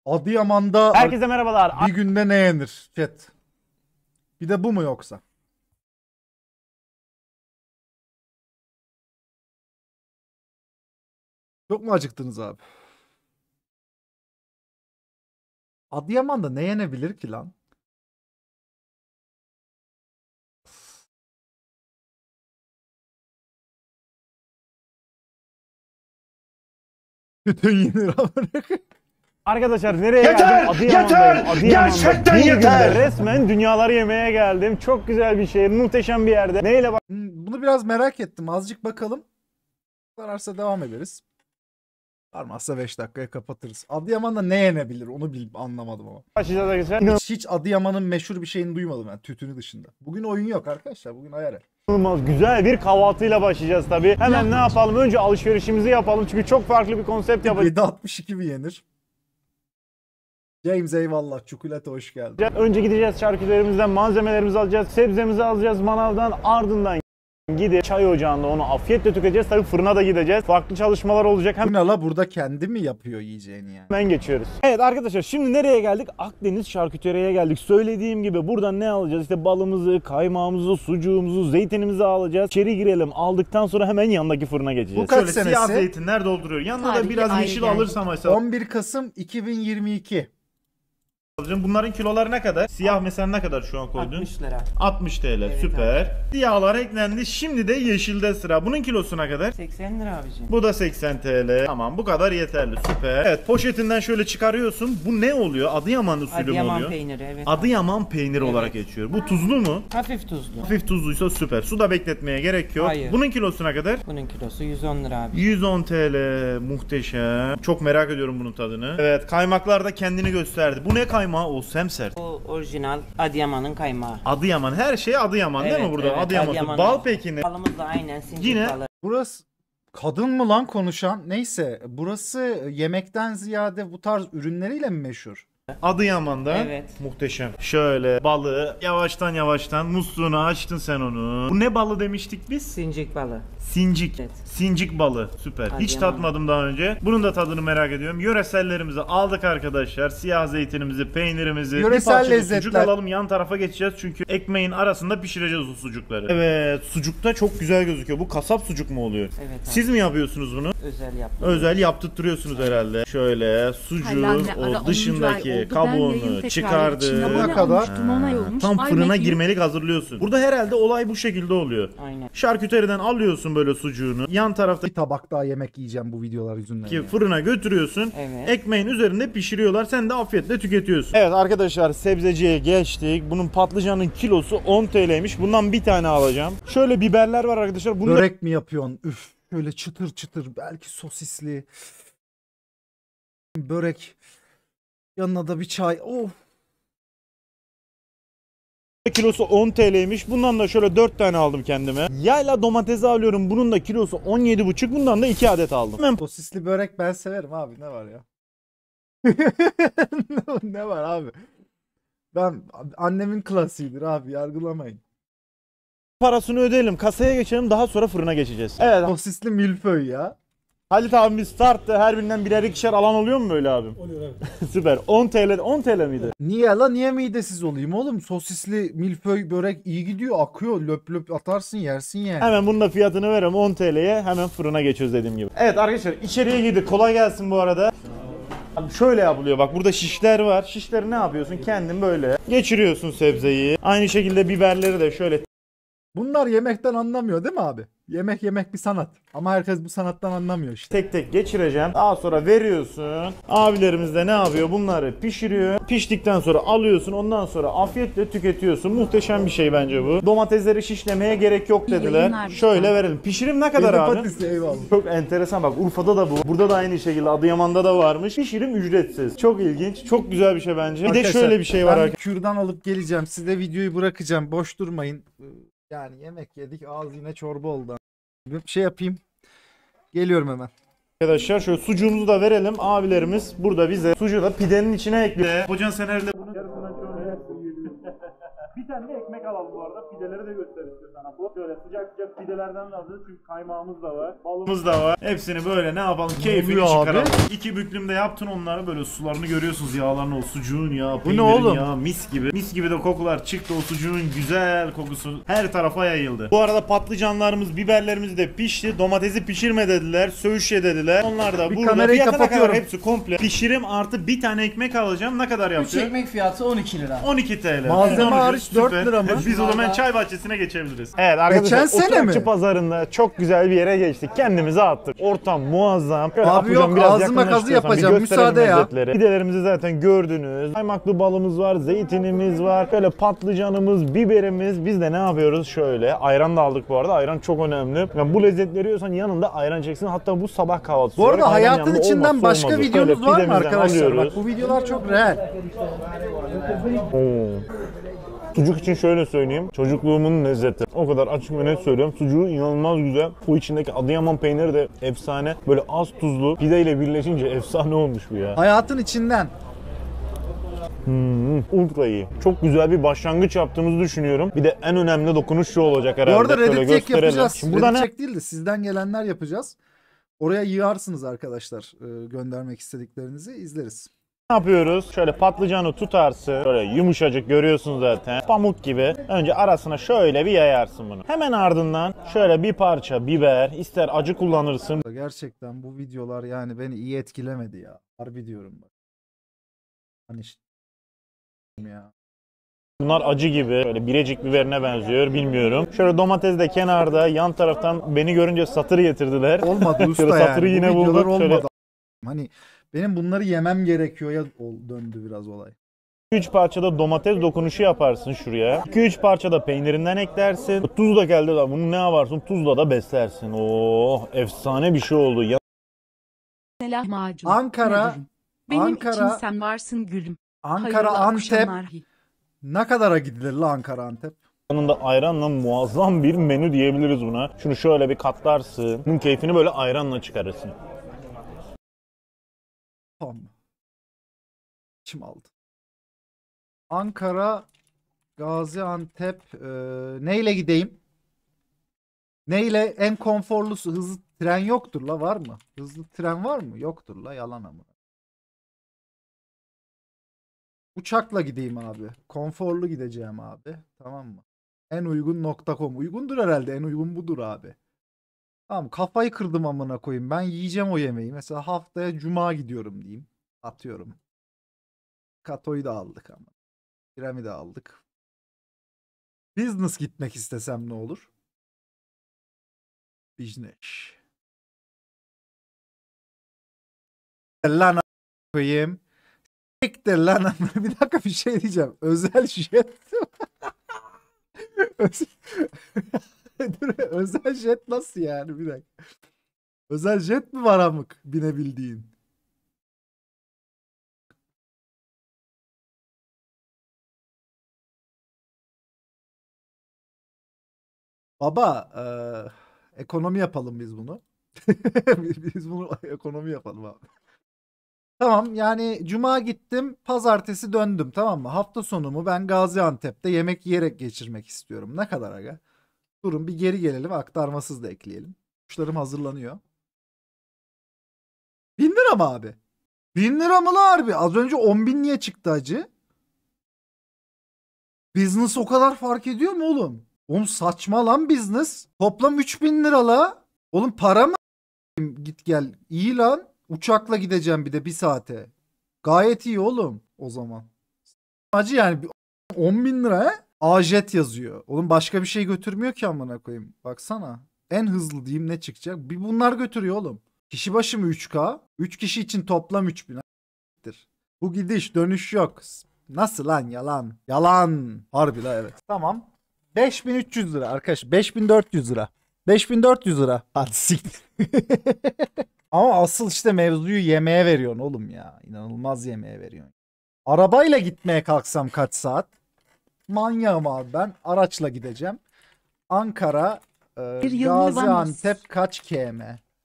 Adıyaman'da Herkese merhabalar. bir günde ne yenir? Chat. Bir de bu mu yoksa? Çok mu acıktınız abi? Adıyaman'da ne yenebilir ki lan? Bütün yenir amına. Arkadaşlar nereye Yeter! geldim? Yeter! Adıyaman'dayım. Gerçekten Bir yeter! günde resmen dünyaları yemeye geldim. Çok güzel bir şehir, muhteşem bir yerde. Neyle Bunu biraz merak ettim. Azıcık bakalım. Vararsa devam ederiz. Varmazsa 5 dakikaya kapatırız. Adıyaman'da ne yenebilir? Onu anlamadım ama. başlayacağız arkadaşlar? Hiç Adıyaman'ın meşhur bir şeyini duymadım yani tütünü dışında. Bugün oyun yok arkadaşlar. Bugün ayar. İnanılmaz güzel bir kahvaltıyla başlayacağız tabii. Hemen ne yapalım? Önce alışverişimizi yapalım. Çünkü çok farklı bir konsept yapacağız. 7.62 mi yenir? James eyvallah. Çikolata hoş geldin. Önce gideceğiz şarküterimizden malzemelerimizi alacağız. Sebzemizi alacağız manavdan. Ardından gidip çay ocağında onu afiyetle tüketeceğiz. Tabii fırına da gideceğiz. Farklı çalışmalar olacak. Bu ne la? Burada kendi mi yapıyor yiyeceğini yani? Hemen geçiyoruz. Evet arkadaşlar şimdi nereye geldik? Akdeniz şarküteriye geldik. Söylediğim gibi buradan ne alacağız? İşte balımızı, kaymağımızı, sucuğumuzu, zeytinimizi alacağız. İçeri girelim. Aldıktan sonra hemen yanındaki fırına geçeceğiz. Bu kaç Şöyle siyah senesi? zeytinler dolduruyor. Yanına da Tarihi biraz ayrı yeşil yani. alırsam mesela 11 Kasım 2022. alacağım. Bunların kiloları ne kadar? Siyah mesela ne kadar şu an koydun? 60 lira. 60 TL. Evet Süper. Siyahlar eklendi. Şimdi de yeşilde sıra. Bunun kilosuna kadar? 80 lira abicim. Bu da 80 TL. Tamam bu kadar yeterli. Süper. Evet poşetinden şöyle çıkarıyorsun. Bu ne oluyor? Adıyaman usulü mü Adıyaman oluyor? peyniri evet. Adıyaman peyniri olarak geçiyor. Bu tuzlu mu? Hafif tuzlu. Hafif tuzluysa süper. Suda bekletmeye gerek yok. Hayır. Bunun kilosuna kadar? Bunun kilosu 110 lira abi. 110 TL. Muhteşem. Çok merak ediyorum bunun tadını. Evet kaymaklar da kendini gösterdi. Bu ne kaymağı? O semsert. Bu orijinal Adıyaman'ın kaymağı. Adıyaman. Her şey Adıyaman değil mi burada? Evet, Adıyaman. Adıyaman. Bal peki ne? Balımız da aynen sincik Yine- balı. Burası kadın mı lan konuşan? Neyse burası yemekten ziyade bu tarz ürünleriyle mi meşhur? Adıyaman'da. Evet. Muhteşem. Şöyle balı yavaştan musluğunu açtın sen onu. Bu ne balı demiştik biz? Sincik balı. Sincik. Evet. Sincik balı. Süper. Hiç Adıyaman. tatmadım daha önce. Bunun da tadını merak ediyorum. Yöresellerimizi aldık arkadaşlar. Siyah zeytinimizi, peynirimizi. Yöresel bir parça da lezzetler. sucuk alalım. Yan tarafa geçeceğiz çünkü ekmeğin arasında pişireceğiz o sucukları. Evet. Sucukta çok güzel gözüküyor. Bu kasap sucuk mu oluyor? Evet abi. Siz mi yapıyorsunuz bunu? Özel yaptım. Özel yaptırtırıyorsunuz herhalde. Şöyle sucuğun o dışındaki kabuğunu çıkardı. Ne kadar? Tam fırına girmelik hazırlıyorsun. Burada herhalde olay bu şekilde oluyor. Aynen. Şarküteriden alıyorsun böyle sucuğunu. Yan taraftaki Bir tabak daha yemek yiyeceğim bu videolar yüzünden. yani. fırına götürüyorsun. Evet. Ekmeğin üzerinde pişiriyorlar. Sen de afiyetle tüketiyorsun. Evet arkadaşlar sebzeciye geçtik. Bunun patlıcanın kilosu 10 TL'ymiş. Bundan bir tane alacağım. Şöyle biberler var arkadaşlar. Bunu da Börek mi yapıyorsun? Üf. Şöyle çıtır çıtır belki sosisli. Börek. Yanına da bir çay. Oh. kilosu 10 TL'ymiş. Bundan da şöyle 4 tane aldım kendime. Yayla domatesi alıyorum. Bunun da kilosu 17,5. Bundan da 2 adet aldım. Hemen Sosisli börek ben severim abi. Ne var ya? Ne var abi? Ben annemin klasiğidir abi. Yargılamayın. parasını ödeyelim. Kasaya geçelim. Daha sonra fırına geçeceğiz. Evet. Sosisli milföy ya. Halit abimiz tarttı. Her birinden birer ikişer alan oluyor mu böyle abim? Oluyor abi. Süper. 10 TL. 10 TL miydi? Niye la? Niye midesiz olayım oğlum? Sosisli milföy börek iyi gidiyor. Akıyor. Löp löp atarsın yersin yani. Hemen bunun da fiyatını verelim 10 TL'ye. Hemen fırına geçiyoruz dediğim gibi. Evet arkadaşlar içeriye girdik. Kolay gelsin bu arada. Abi şöyle yapılıyor bak burada şişler var. Şişleri ne yapıyorsun? Kendin böyle geçiriyorsun sebzeyi. Aynı şekilde biberleri de şöyle Bunlar yemekten anlamıyor değil mi abi? Yemek bir sanat. Ama herkes bu sanattan anlamıyor işte. tek tek geçireceğim. Daha sonra veriyorsun. Abilerimiz de ne yapıyor? Bunları pişiriyor. Piştikten sonra alıyorsun. Ondan sonra afiyetle tüketiyorsun. Muhteşem bir şey bence bu. Domatesleri şişlemeye gerek yok dediler. Şöyle verelim. Pişirim ne kadar abi? Patisi, eyvallah. Çok enteresan bak Urfa'da da bu. Burada da aynı şekilde Adıyaman'da da varmış. Pişirim ücretsiz. Çok ilginç. Çok güzel bir şey bence. Bir de Arkadaşlar, şöyle bir şey var ben arkadaşlar. kürdan alıp geleceğim. Size videoyu bırakacağım. Boş durmayın. Yani yemek yedik. Ağız yine çorba oldu. Bir şey yapayım. Geliyorum hemen. Arkadaşlar şöyle sucuğumuzu da verelim. Abilerimiz burada bize sucuğu da pidenin içine ekliyor. Hocan sen herhalde bunun yarısından çoğunu yersin. Bir tane de ekmek alalım. al bu arada. Pideleri de göster istiyorsan Apo. Şöyle sıcak sıcak pidelerden de alacağız çünkü kaymağımız da var. Balımız da var. Hepsini böyle ne yapalım keyfini oluyor abi? çıkaralım. 2 büklümde yaptın onları böyle sularını görüyorsunuz yağlarını o sucuğun ya Bu ne peynirin oğlum? ya mis gibi. Mis gibi de kokular çıktı o sucuğun güzel kokusu her tarafa yayıldı. Bu arada patlıcanlarımız biberlerimiz de pişti. Domatesi pişirme dediler. Söğüşe dediler. Onlar da Bir burada. kamerayı Fiyatına kapatıyorum. kadar hepsi komple. Pişirim artı bir tane ekmek alacağım. Ne kadar 3 yapıyor? ekmek fiyatı 12 lira. 12 TL. Malzeme Güzel, hariç süper. 4 lira mı? Biz o zaman çay bahçesine geçebiliriz. Evet arkadaşlar Geçen sene Oturakçı mi? pazarında çok güzel bir yere geçtik. Kendimizi attık. Ortam muazzam. Şöyle Abi Apucam yok, biraz ağzıma yakınlaş kazı istiyorsan bir yapacağım, gösterelim müsaade ya. lezzetleri. Pidelerimizi zaten gördünüz. Kaymaklı balımız var, zeytinimiz var. Böyle patlıcanımız, biberimiz. Biz de ne yapıyoruz şöyle. Ayran da aldık bu arada. Ayran çok önemli. Yani bu lezzetleri yiyorsan yanında ayran çeksin. Hatta bu sabah kahvaltısı. Bu arada olarak ayran hayatın yanında içinden olmazsa başka olmazı. videomuz Şöyle var mı pidemizden arkadaşlar? Bak alıyoruz. bu videolar çok real. Oo. Sucuk için şöyle söyleyeyim. Çocukluğumun lezzeti. O kadar açık ve net söylüyorum. Sucuğu inanılmaz güzel. Bu içindeki Adıyaman peyniri de efsane. Böyle az tuzlu pideyle birleşince efsane olmuş bu ya. Hayatın içinden. Ultra iyi. Çok güzel bir başlangıç yaptığımızı düşünüyorum. Bir de en önemli dokunuş şu olacak herhalde. Bu arada Şöyle Reddit check gösterelim. yapacağız. Şimdi burada Reddit ne? check değil de sizden gelenler yapacağız. Oraya yığarsınız arkadaşlar. Göndermek istediklerinizi izleriz. Ne yapıyoruz? Şöyle patlıcanı tutarsın. Şöyle yumuşacık görüyorsun zaten. Pamuk gibi. Önce arasına şöyle bir yayarsın bunu. Hemen ardından şöyle bir parça biber. İster acı kullanırsın. Gerçekten bu videolar yani beni iyi etkilemedi ya. Harbi diyorum bak. Hani ya. Bunlar acı gibi. Böyle birecik biberine benziyor. Bilmiyorum. Şöyle domates de kenarda. Yan taraftan beni görünce satır getirdiler. Olmadı usta Şöyle yani. satırı Bu yine videolar bulduk. Şöyle olmadı. Hani benim bunları yemem gerekiyor ya döndü biraz olay. 3 parçada domates dokunuşu yaparsın şuraya. 2-3 parçada peynirinden eklersin. Tuz da geldi. Bunu ne yaparsın? Tuzla da beslersin. Oh, efsane bir şey oldu. Ya Lahmacun. Ankara- Nedir? Benim Ankara- için sen varsın gülüm. Ankara, Hayırlı Antep. akşamlar. Ne kadara gidilir la Ankara, Antep? yanında ayranla muazzam bir menü diyebiliriz buna. Şunu şöyle bir katlarsın. Bunun keyfini böyle ayranla çıkarırsın. Tamam. İçim aldı. Ankara, Gaziantep, neyle gideyim? Neyle en konforlusu? Hızlı tren yoktur la, var mı? Hızlı tren var mı? Yoktur la, yalan ama. Uçakla gideyim abi. Konforlu gideceğim abi. Tamam mı? En uygun .com. Uygundur herhalde. En uygun budur abi. Tamam, kafayı kırdım amına koyayım. Ben yiyeceğim o yemeği. Mesela haftaya cuma gidiyorum diyeyim. Atıyorum. Katoyu da aldık ama. İrem'i de aldık. Business gitmek istesem ne olur? Business. Lan koyayım. Siktir lan. Bir dakika, bir şey diyeceğim. Özel jet. Dur, özel jet nasıl yani? Bir dakika. Özel jet mi var amık binebildiğin? Baba, ekonomi yapalım biz bunu. Biz bunu ekonomi yapalım abi. Tamam, yani cuma gittim, pazartesi döndüm, tamam mı? Hafta sonumu ben Gaziantep'te yemek yiyerek geçirmek istiyorum. Ne kadar aga? Durun bir geri gelelim, aktarmasız da ekleyelim. Kuşlarım hazırlanıyor. 1000 lira mı abi? 1000 lira mı la harbi? Az önce 10.000 niye çıktı acı? Business o kadar fark ediyor mu oğlum? Oğlum saçma lan business. Toplam 3000 lira la. Oğlum para mı? Git gel. İyi lan. Uçakla gideceğim bir de 1 saate. Gayet iyi oğlum o zaman. Acı yani 10.000 lira he? Ajet yazıyor. Oğlum başka bir şey götürmüyor ki amına koyayım. Baksana. En hızlı diyeyim ne çıkacak? Bir bunlar götürüyor oğlum. Kişi başı mı 3K? 3 kişi için toplam 3000. Bu gidiş dönüş yok. Nasıl lan, yalan. Yalan. Harbi la, evet. Tamam. 5300 lira arkadaş. 5400 lira. 5400 lira. Hadi siktir. Ama asıl işte mevzuyu yemeğe veriyorsun oğlum ya. İnanılmaz yemeğe veriyorsun. Arabayla gitmeye kalksam kaç saat? Manyağım abi ben. Araçla gideceğim. Ankara, Gaziantep kaç km?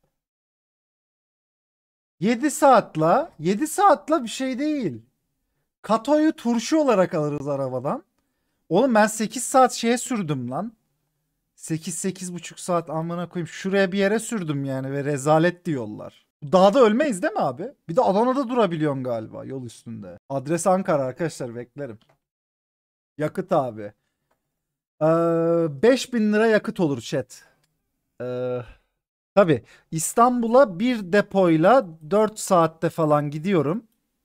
7 saatla. 7 saatla bir şey değil. Katoyu turşu olarak alırız arabadan. Oğlum ben 8 saat şeye sürdüm lan. 8-8,5 saat amına koyayım. Şuraya bir yere sürdüm yani ve rezalet diyorlar. Dağda ölmeyiz değil mi abi? Bir de Adana'da durabiliyorsun galiba yol üstünde. Adres Ankara arkadaşlar, beklerim. Yakıt abi. 5.000 lira yakıt olur chat. Tabii İstanbul'a bir depoyla 4 saatte falan gidiyorum.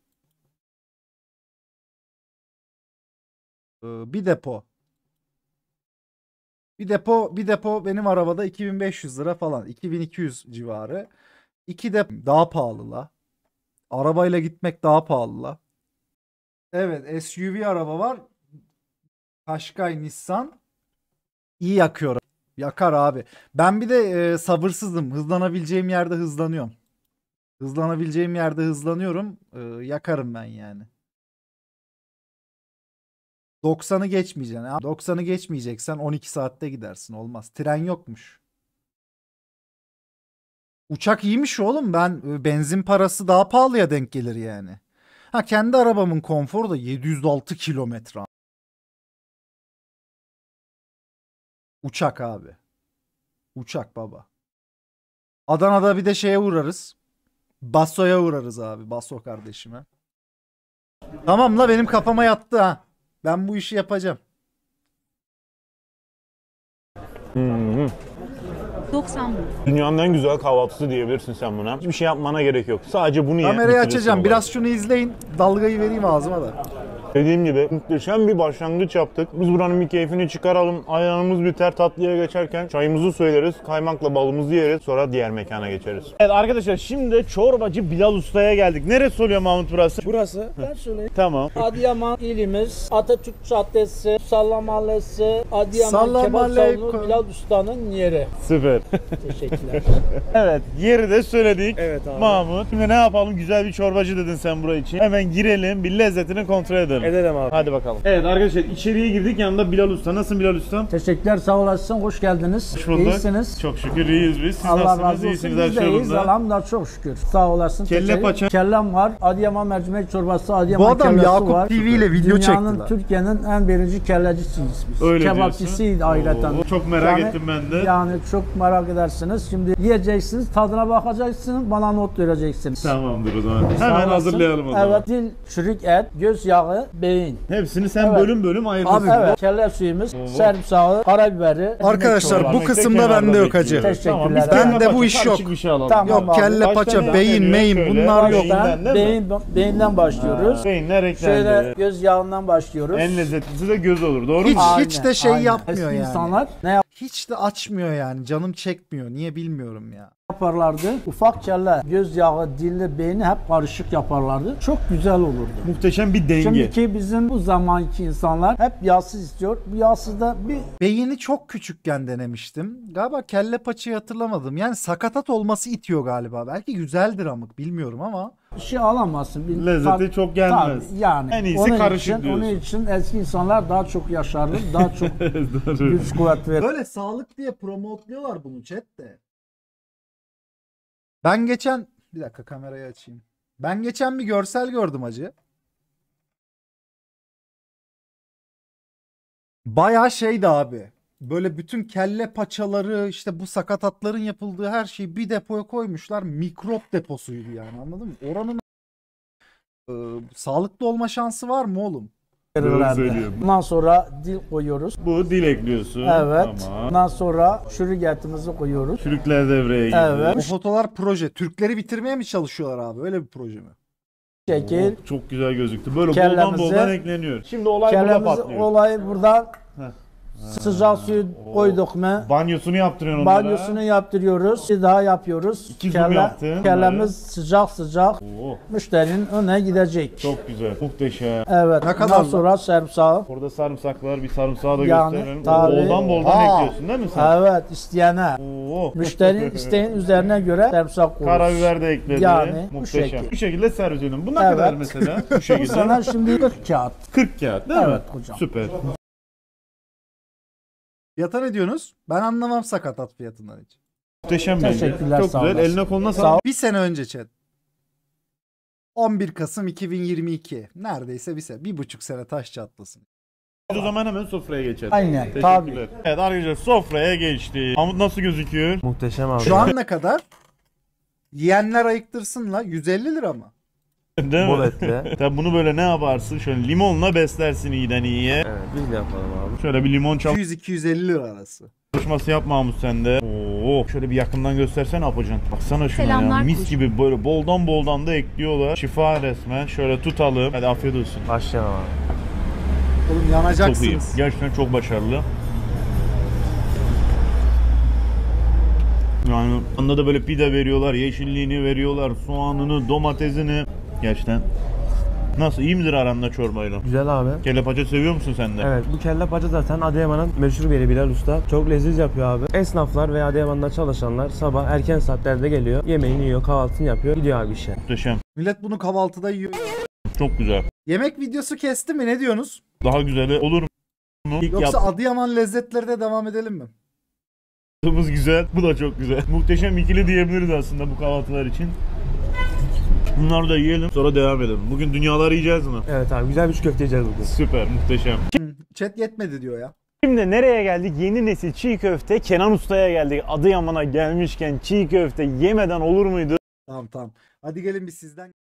Bir depo. Bir depo benim arabada 2500 lira falan. 2200 civarı. 2 depo daha pahalı la. Arabayla gitmek daha pahalı la. Evet, SUV araba var. Qashqai Nissan. İyi yakıyor. Yakar abi. Ben bir de sabırsızım. Hızlanabileceğim yerde hızlanıyorum. Hızlanabileceğim yerde hızlanıyorum. Yakarım ben yani. 90'ı geçmeyeceksin. 90'ı geçmeyeceksen 12 saatte gidersin. Olmaz. Tren yokmuş. Uçak iyiymiş oğlum. Ben benzin parası daha pahalıya denk gelir yani. Ha, kendi arabamın konforu da 706 kilometre. Uçak abi. Uçak baba. Adana'da bir de şeye uğrarız. Basso'ya uğrarız abi. Basso kardeşime. Tamam la, benim kafama yattı ha. Ben bu işi yapacağım. 90 Dünyanın en güzel kahvaltısı diyebilirsin sen buna. Hiçbir şey yapmana gerek yok. Sadece bunu ye. Kamerayı bitirirsin açacağım. olayı. Biraz şunu izleyin. Dalgayı vereyim ağzıma da. Dediğim gibi muhteşem bir başlangıç yaptık. Biz buranın bir keyfini çıkaralım. Ayağımız biter, tatlıya geçerken çayımızı söyleriz. Kaymakla balımızı yeriz. Sonra diğer mekana geçeriz. Evet arkadaşlar, şimdi çorbacı Bilal Usta'ya geldik. Neresi oluyor Mahmut burası? Burası ben söyleyeyim. Tamam. Adıyaman ilimiz, Atatürk Caddesi, Salla Mahallesi, Adıyaman Salam Kebap aleyküm. Salonu Bilal Usta'nın yeri. Süper. Teşekkürler. Evet, yeri de söyledik. Evet abi. Mahmut. Şimdi ne yapalım? Güzel bir çorbacı dedin sen buraya için. Hemen girelim, bir lezzetini kontrol edelim. Edelim abi. Hadi bakalım. Evet arkadaşlar, içeriye girdik. Yanında Bilal Usta. Nasılsın Bilal Usta? Teşekkürler, sağ olasın. Hoş geldiniz. Hoş bulduk. İyisiniz. Çok şükür iyiyiz biz. Siz Allah nasılsınız? razı olsun. İyisiniz her Biz de şey iyiyiz. yolunda. Elhamdülillah, çok şükür. Sağ olasın. Kelle Teşekkür- paça. Kellem var. Adıyaman mercimek çorbası, Adıyaman Bu adam kellesi Yakup var. TV ile video çekti Dünyanın, lan. Türkiye'nin en birinci kellecisiyiz biz. Öyle Kebapçısıydı ayrıca. Oo, çok merak ettim ben de. Yani çok merak edersiniz. Şimdi yiyeceksiniz, tadına bakacaksınız, bana not vereceksiniz. Tamamdır o zaman. Sağ Hemen olasın. hazırlayalım o zaman. Evet, dil, çürük et, göz yağı, beyin. Hepsini sen Evet. bölüm bölüm ayırdın. Abi, Evet, kelle suyumuz, sarımsağı, karabiberi. Arkadaşlar, ekmek bu çorbası. kısımda bende yok hacı. Teşekkürler. biz Bende kelle bu paça, iş yok. karışık bir şey alalım. Tamam. Yok, kelle Başka paça, ne beyin, ekleniyor? meyin Şöyle, bunlar yok. beyinden değil mi? Beyinden başlıyoruz. Beyinler eklendi. Şöyle göz yağından başlıyoruz. En lezzetlisi de göz olur. Doğru Hiç mu? hiç de şey aynen. yapmıyor Eski yani. insanlar ne Hiç de açmıyor yani. Canım çekmiyor. Niye bilmiyorum ya. yaparlardı? Ufak kelle, göz yağı, dille, beyni hep karışık yaparlardı. Çok güzel olurdu. Muhteşem bir denge. Şimdiki bizim bu zamanki insanlar hep yağsız istiyor. Bu yağsız da bir Beyni çok küçükken denemiştim. Galiba kelle paçayı hatırlamadım. Yani sakatat olması itiyor galiba. Belki güzeldir amık, bilmiyorum ama. şey alamazsın. Bir Lezzeti çok gelmez. Tabii, yani. En iyisi onun karışık için, diyorsun. Onun için eski insanlar daha çok yaşardı. Daha çok güç kuvvet verir. Böyle sağlık diye promotluyorlar bunu chatte. Ben geçen bir dakika kamerayı açayım. Ben geçen bir görsel gördüm hacı. Bayağı şeydi abi. Böyle bütün kelle paçaları, işte bu sakatatların yapıldığı her şeyi bir depoya koymuşlar. Mikrop deposuydu yani, anladın mı? Oranın sağlıklı olma şansı var mı oğlum? verirlerdi. söylüyorum. Ondan sonra dil koyuyoruz. Bu dil ekliyorsun. Evet. Tamam. Ondan sonra çürük etimizi koyuyoruz. Çürükler devreye giriyor. Evet. Bu fotolar proje. Türkleri bitirmeye mi çalışıyorlar abi? Öyle bir proje mi? Şekil. Çok güzel gözüktü. Böyle Kellemizi- boldan ekleniyor. Şimdi olay burada Kellemizi patlıyor. olayı buradan Heh. sıcak suyu koyduk mu? Banyosunu yaptırıyorsun onlara. Banyosunu yaptırıyoruz. Bir daha yapıyoruz. İki zoom yaptın Kellemiz sıcak sıcak Oo, müşterinin önüne gidecek. çok güzel. Muhteşem. Evet. Ne kadar Ondan lan? sonra sarımsağı. Orada sarımsaklar, bir sarımsağı da Yani, gösterelim. tabii. Boldan Aa. ekliyorsun değil mi sen? Evet, isteyene. Oo. Müşterinin isteğin üzerine göre sarımsak koyuyoruz. Karabiber de ekledi. Yani, bu Muhteşem. şekil. Bu şekilde servis ediyorum. Bu ne Evet. kadar mesela? Bu Bu şekilde. sana şimdi 40 kağıt. 40 kağıt değil mi? Evet hocam. Süper. Fiyata ne diyorsunuz? Ben anlamam sakatat fiyatından hiç. Muhteşem bence. Teşekkürler, Çok sağ güzel. olasın. Eline koluna Sağ sağlık. Bir sene önce chat. 11 Kasım 2022. Neredeyse bir sene. 1,5 sene taş çatlasın. Biz o zaman hemen sofraya geçelim. Aynen, Teşekkürler. tabii. Evet arkadaşlar sofraya geçti. Hamut nasıl gözüküyor? Muhteşem abi. Şu an ne kadar? Yiyenler ayıktırsın la. 150 lira mı? Değil Bol mi? etli. Tabi bunu böyle ne yaparsın? Şöyle limonla beslersin iyiden iyiye. Evet biz de yapalım abi. Şöyle bir limon 200-250 lira arası. çalışması yap Mahmut sen de. Oo, şöyle bir yakından göstersene Apocan. Baksana şuna ya. Selamlar Mis kuş. gibi böyle boldan da ekliyorlar. Şifa resmen. Şöyle tutalım. Hadi afiyet olsun. Başlayalım abi. Oğlum Çok iyi. yanacaksınız. Gerçekten çok başarılı. Yani yanında da böyle pide veriyorlar, yeşilliğini veriyorlar, soğanını, domatesini. Gerçekten. Nasıl? İyi midir aranda çorbayla? Güzel abi. Kelle paça seviyor musun sen de? Evet bu kelle paça zaten Adıyaman'ın meşhur bir yeri Bilal Usta. Çok leziz yapıyor abi. Esnaflar veya Adıyaman'da çalışanlar sabah erken saatlerde geliyor. Yemeğini yiyor, kahvaltısını yapıyor. Gidiyor abi işe. Muhteşem. Millet bunu kahvaltıda yiyor. Çok güzel. Yemek videosu kesti mi? Ne diyorsunuz? Daha güzeli olur mu? İlk Yoksa Adıyaman lezzetleri de devam edelim mi? yaptığımız güzel. Bu da çok güzel. Muhteşem ikili diyebiliriz aslında bu kahvaltılar için. Bunları da yiyelim. Sonra devam edelim. Bugün dünyaları yiyeceğiz mi? Evet abi güzel bir çiğ köfte yiyeceğiz bugün. Süper. Muhteşem. Chat yetmedi diyor ya. Şimdi nereye geldik? Yeni nesil çiğ köfte Kenan Usta'ya geldik. Adıyaman'a gelmişken çiğ köfte yemeden olur muydu? Tamam. Hadi gelin biz sizden